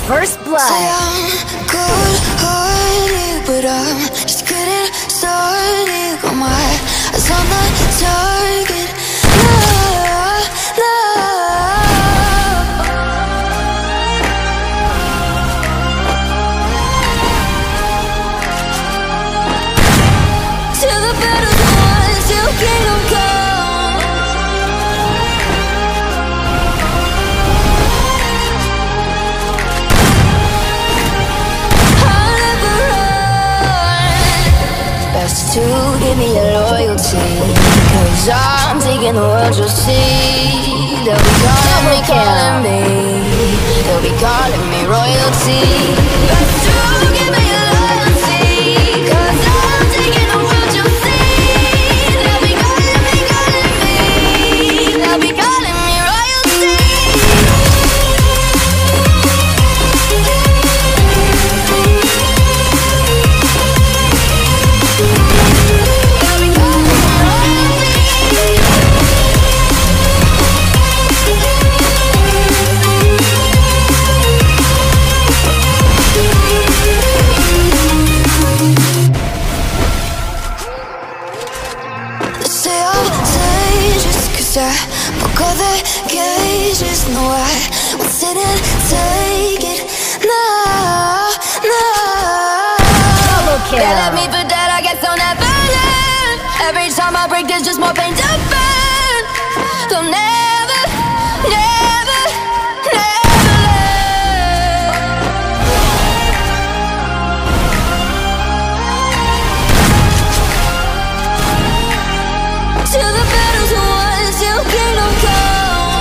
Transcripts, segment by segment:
First blood. Say I'm good-hearted, but I'm just getting started. Got my eyes on the target. No, no. Till the battle's won, till kingdom come. To give me your loyalty, 'cause I'm taking the world, you'll see. They'll be calling me, they'll be calling me royalty. Best to give me your loyalty, 'cause I'm taking the world, you'll see. They'll be calling me, they'll be calling me royalty. I broke all the cages, no, I won't sit and take it. No, no. Double kill. They left me for dead, I guess I'll never learn. Every time I break, there's just more pain to burn. They'll never, never, never learn. Till the battle's won, till kingdom come.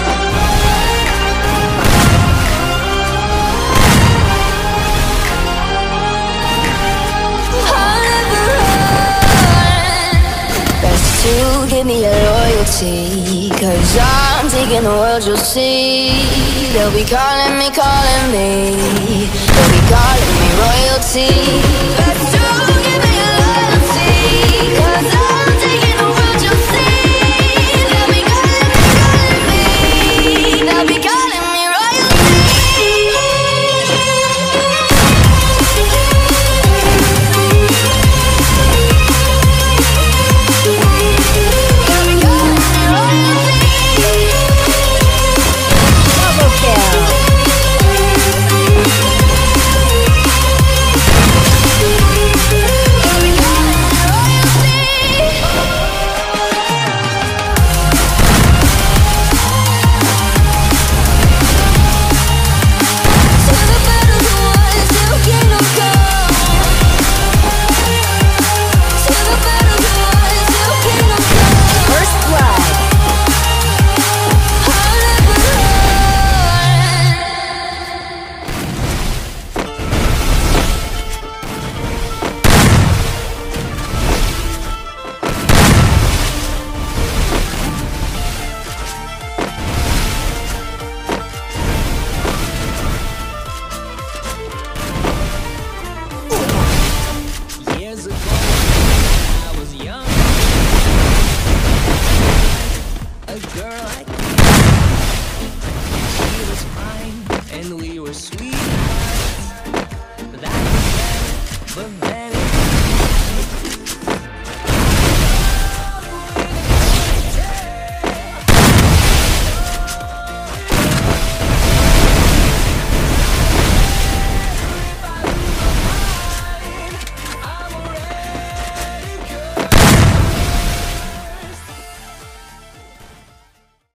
I'll never run. Best to give me your loyalty, 'cause I'm taking the world, you'll see. They'll be calling me, they'll be calling me royalty. Best to